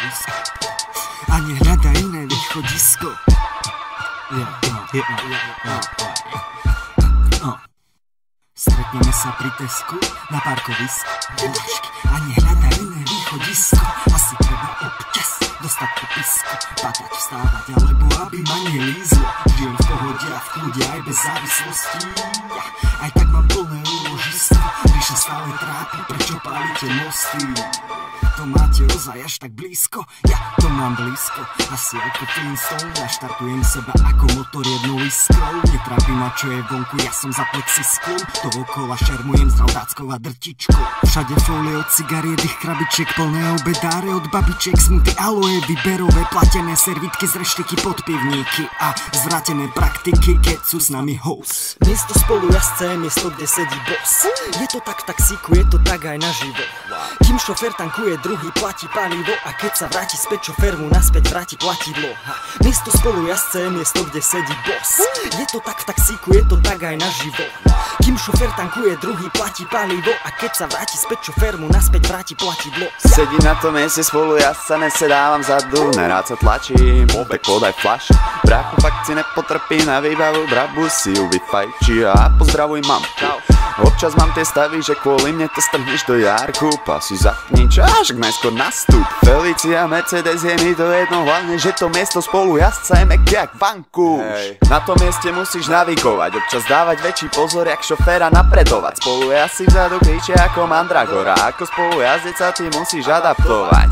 parkovisko a nehľadá iné východisko. Stretneme sa pri Tesku na parkovisku a nehľadá iné východisko. Asi treba občas dostať popisku, padať, vstávať, alebo aby ma nelízlo. Žijem v pohode a v kľude aj bez závislosti. Aj tak mám plné úložisko, vyše stále trápi, prečo pálite mosty. To máte ozaj až tak blízko, ja to mám blízko. Asi ako Flintstone, naštartujem seba ako motor jednou iskrou. Netrápi ma čo je vonku, ja som za plexisklom. Dookola šermujem s raudáckou a drtičkou. Všade fólie od cigariet, ich krabičiek plné obedáre. Od babičiek smuty aloe, vyberové, platené servitky z reštiky pod pivníky a zvrátené praktiky, keď sú s nami host. Miesto spolujazce je miesto, kde sedí boss. Je to tak v taxíku, je to tak aj naživo. Kým šofér tankuje, druhý platí palivo a keď sa vráti späť, šofér mu naspäť vráti platidlo. Miesto spolujazce je miesto, kde sedí boss. Je to tak v taxíku, je to tak aj naživo. Kým šofér tankuje, druhý platí palivo a keď sa vráti späť, šofér mu naspäť vráti platidlo. Sedí na tom mieste spolujazca, nesedávam vzadu, nerád sa tlačím, tak podaj flash. Bráchu fakt si nepotrpí na výbavu, brabu si ju vyfajčí a pozdravuj mam. Občas mám tie stavy, že kvôli mne to strhneš do jarku. Pasy zapni, čašak najskôr nastup. Felicia, Mercedes, je mi to jedno, hlavne, že to miesto spolujazca je meké jak vankúš. Na tom mieste musíš navigovať, občas dávať väčší pozor, jak šoféra napredovať. Spolujazci vzadu kričia ako mandragora, ako spolujazdec sa ty musíš adaptovať.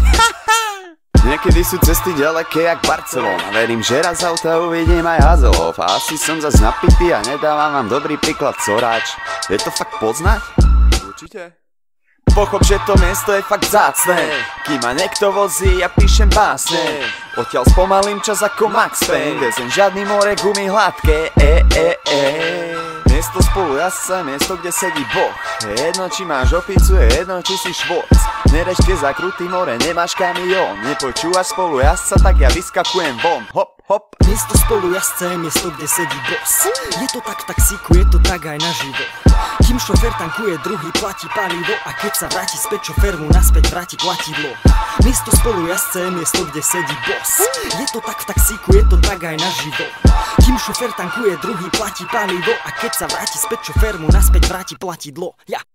Niekedy sú cesty ďaleké jak Barcelona. Verím, že raz z auta uvidím aj Hazelhoff. A asi som zas napitý a nedávam vám dobrý príklad Soráč. Je to fakt poznať? Určite. Pochop, že to miesto je fakt vzácne. Kým ma niekto vozí, ja píšem básne. Odtiaľ spomalím čas ako Max Payne. Vezem žiadny more, gumy hladké. Miesto spolujazca, miesto, kde sedí Boh. Je jedno, či máš opicu, je jedno, či si švoc. Nerešte za krutý more, nemáš kamión. Nepočúvaš spolujazca, tak ja vyskakujem von. Hop, hop. Miesto spolujazca je miesto, kde sedí boss. Je to tak v taxíku, je to tak aj naživo. Kým šofér tankuje, druhý platí palivo a keď sa vráti späť, šofér mu naspäť vráti platidlo. Miesto spolujazca je miesto, kde sedí boss. Je to tak v taxíku, je to tak aj naživo. Kým šofér tankuje, druhý platí palivo a keď sa vráti späť, šofér mu naspäť vráti platidlo. Ja